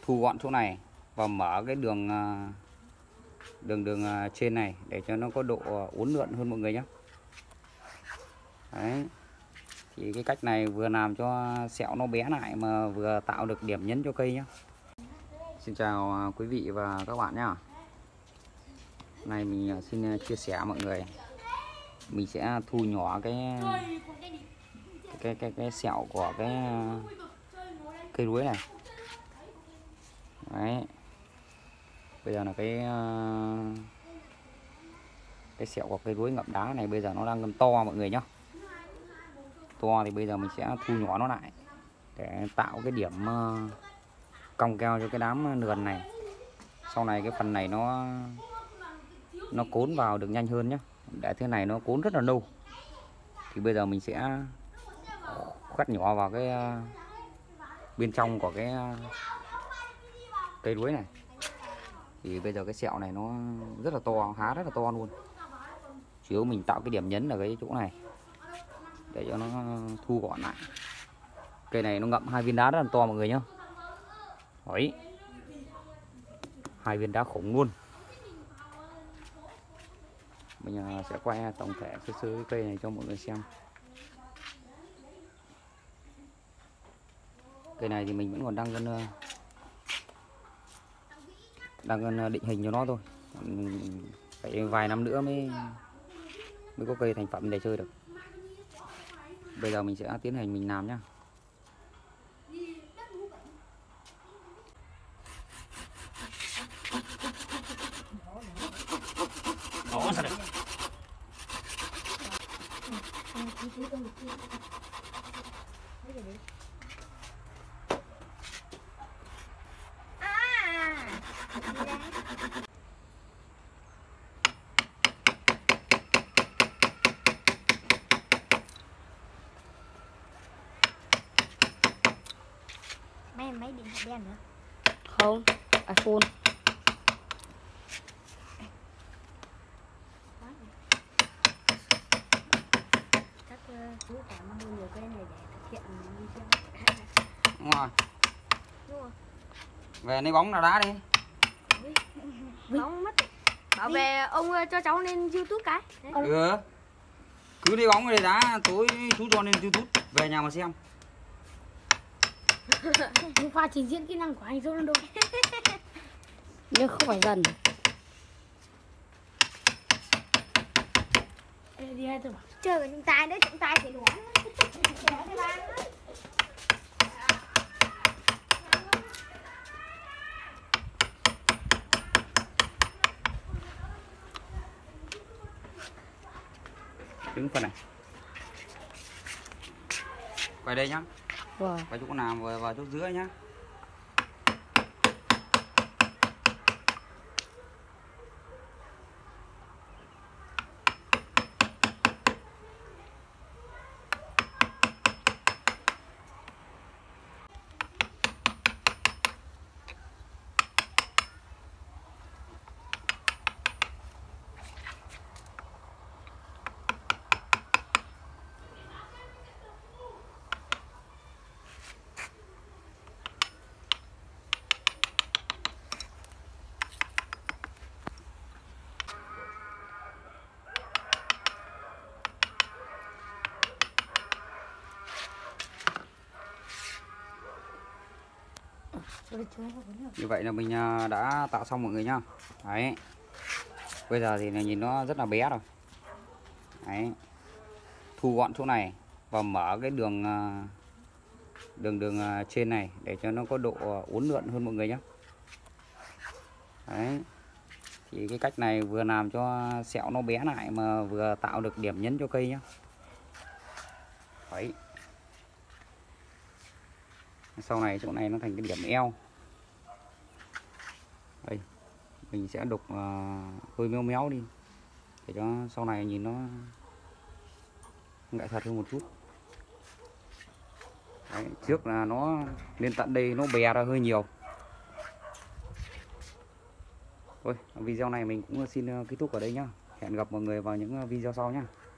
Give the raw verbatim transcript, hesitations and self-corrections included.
thu gọn chỗ này và mở cái đường đường đường trên này để cho nó có độ uốn lượn hơn mọi người nhé. Đấy. Thì cái cách này vừa làm cho sẹo nó bé lại mà vừa tạo được điểm nhấn cho cây nhé. Xin chào quý vị và các bạn nhé. Này mình xin chia sẻ mọi người, mình sẽ thu nhỏ cái cái cái cái sẹo của cái cây đuối này. Đấy. Bây giờ là cái cái sẹo của cây đuối ngậm đá này bây giờ nó đang ngâm to mọi người nhá. To thì bây giờ mình sẽ thu nhỏ nó lại để tạo cái điểm cong keo cho cái đám nườn này. Sau này cái phần này nó nó cốn vào được nhanh hơn nhé. Để thế này nó cốn rất là lâu. Thì bây giờ mình sẽ khoét nhỏ vào cái bên trong của cái cây đuối này. Thì bây giờ cái sẹo này nó rất là to, há rất là to luôn. Chủ yếu mình tạo cái điểm nhấn ở cái chỗ này để cho nó thu gọn lại. Cây này nó ngậm hai viên đá rất là to mọi người nhá. Đấy. Hai viên đá khủng luôn. Mình sẽ quay tổng thể sơ sơ cái cây này cho mọi người xem. Cây này thì mình vẫn còn đang gần đang gần định hình cho nó thôi. Phải vài năm nữa mới mới có cây thành phẩm để chơi được. Bây giờ mình sẽ tiến hành mình làm nhá. Đó sao được. Mấy máy điện thoại đen nữa? Không, iPhone. Chắc chú phải mua nhiều cái này để thực hiện video. Đúng rồi. Đúng rồi. Về lấy bóng nào đá đi. Bóng mất. Bảo về ông cho cháu lên YouTube cái. Ừ. Cứ đi bóng đi đá, tối chú cho lên YouTube về nhà mà xem. Hôm qua trình diễn kỹ năng của anh Ronaldo. Nhưng không phải dần. Ê, đi hai tôi bảo chơi với trọng tài đấy, trọng tài thì đúng. Đứng phần này. Quay đây nhá. Wow. Quay chỗ nào vào, vào chỗ dưới nhá. Như vậy là mình đã tạo xong mọi người nhá. Đấy. Bây giờ thì nhìn nó rất là bé rồi. Đấy. Thu gọn chỗ này và mở cái đường đường đường trên này để cho nó có độ uốn lượn hơn mọi người nhé. Đấy. Thì cái cách này vừa làm cho sẹo nó bé lại mà vừa tạo được điểm nhấn cho cây nhé. Đấy. Sau này chỗ này nó thành cái điểm eo. Đây, mình sẽ đục uh, hơi méo méo đi để cho sau này nhìn nó nghệ thuật hơn một chút. Đấy, trước là nó lên tận đây nó bè ra hơi nhiều. Thôi, video này mình cũng xin kết thúc ở đây nhá. Hẹn gặp mọi người vào những video sau nhá.